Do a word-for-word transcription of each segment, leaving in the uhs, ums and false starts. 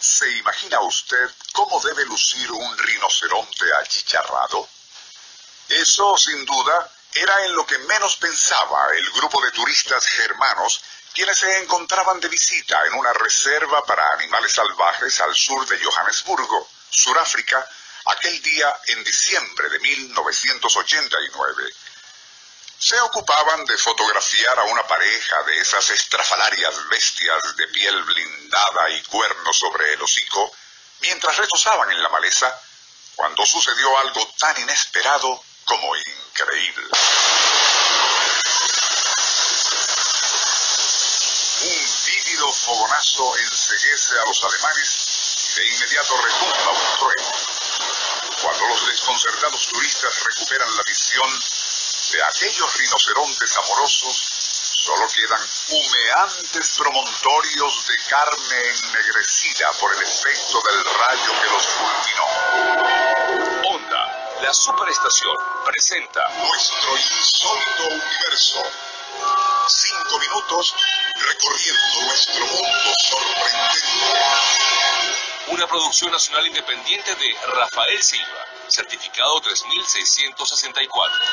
¿Se imagina usted cómo debe lucir un rinoceronte achicharrado? Eso, sin duda, era en lo que menos pensaba el grupo de turistas germanos, quienes se encontraban de visita en una reserva para animales salvajes al sur de Johannesburgo, Sudáfrica, aquel día en diciembre de mil novecientos ochenta y nueve. Se ocupaban de fotografiar a una pareja de esas estrafalarias bestias de piel blindada y cuernos sobre el hocico, mientras reposaban en la maleza, cuando sucedió algo tan inesperado como increíble. Un vívido fogonazo enceguece a los alemanes y de inmediato retumba un trueno. Cuando los desconcertados turistas recuperan la visión de aquellos rinocerontes amorosos, solo quedan humeantes promontorios de carne ennegrecida por el efecto del rayo que los fulminó. Onda, la superestación, presenta Nuestro insólito universo. Cinco minutos recorriendo nuestro mundo sorprendente. una producción nacional independiente de Rafael Silva, certificado tres mil seiscientos sesenta y cuatro.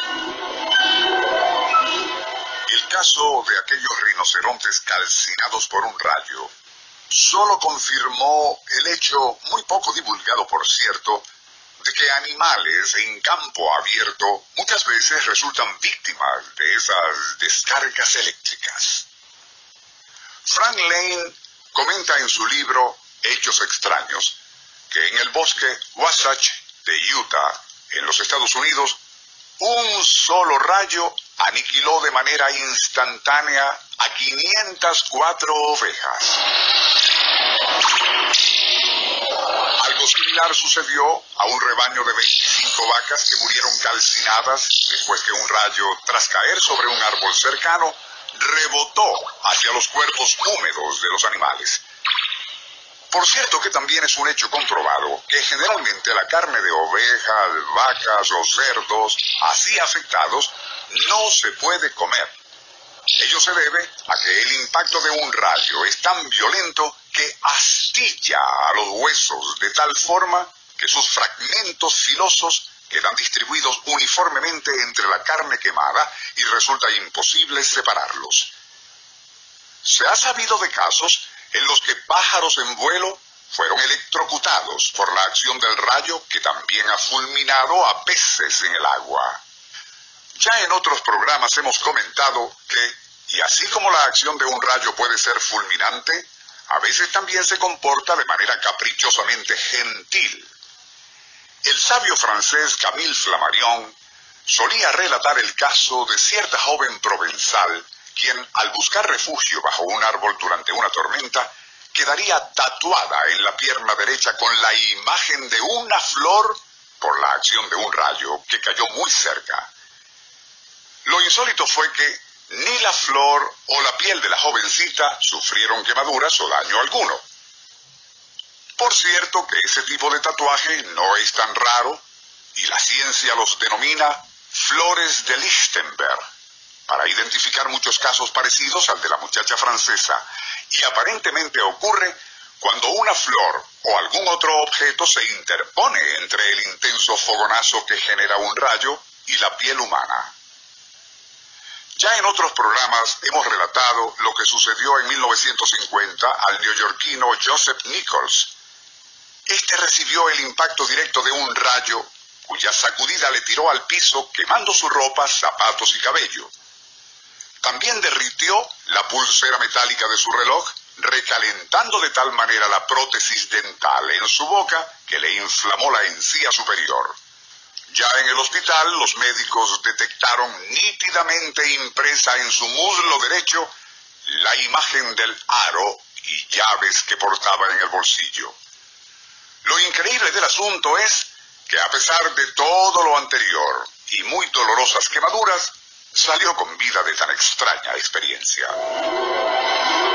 El caso de aquellos rinocerontes calcinados por un rayo solo confirmó el hecho, muy poco divulgado por cierto, de que animales en campo abierto muchas veces resultan víctimas de esas descargas eléctricas. Frank Lane comenta en su libro Hechos extraños que en el bosque Wasatch de Utah, en los Estados Unidos, un solo rayo aniquiló de manera instantánea a quinientas cuatro ovejas. Algo similar sucedió a un rebaño de veinticinco vacas que murieron calcinadas después que un rayo, tras caer sobre un árbol cercano, rebotó hacia los cuerpos húmedos de los animales. Por cierto que también es un hecho comprobado que generalmente la carne de ovejas, vacas o cerdos así afectados no se puede comer. Ello se debe a que el impacto de un rayo es tan violento que astilla a los huesos de tal forma que sus fragmentos filosos quedan distribuidos uniformemente entre la carne quemada y resulta imposible separarlos. Se ha sabido de casos en los que pájaros en vuelo fueron electrocutados por la acción del rayo que también ha fulminado a peces en el agua. Ya en otros programas hemos comentado que, y así como la acción de un rayo puede ser fulminante, a veces también se comporta de manera caprichosamente gentil. El sabio francés Camille Flammarion solía relatar el caso de cierta joven provenzal quien, al buscar refugio bajo un árbol durante una tormenta, quedaría tatuada en la pierna derecha con la imagen de una flor por la acción de un rayo que cayó muy cerca. Lo insólito fue que ni la flor o la piel de la jovencita sufrieron quemaduras o daño alguno. Por cierto que ese tipo de tatuaje no es tan raro y la ciencia los denomina flores de Lichtenberg, para identificar muchos casos parecidos al de la muchacha francesa, y aparentemente ocurre cuando una flor o algún otro objeto se interpone entre el intenso fogonazo que genera un rayo y la piel humana. Ya en otros programas hemos relatado lo que sucedió en mil novecientos cincuenta al neoyorquino Joseph Nichols. Este recibió el impacto directo de un rayo cuya sacudida le tiró al piso, quemando su ropa, zapatos y cabello. También derritió la pulsera metálica de su reloj, recalentando de tal manera la prótesis dental en su boca que le inflamó la encía superior. Ya en el hospital, los médicos detectaron nítidamente impresa en su muslo derecho la imagen del aro y llaves que portaba en el bolsillo. Lo increíble del asunto es que a pesar de todo lo anterior y muy dolorosas quemaduras, salió con vida de tan extraña experiencia.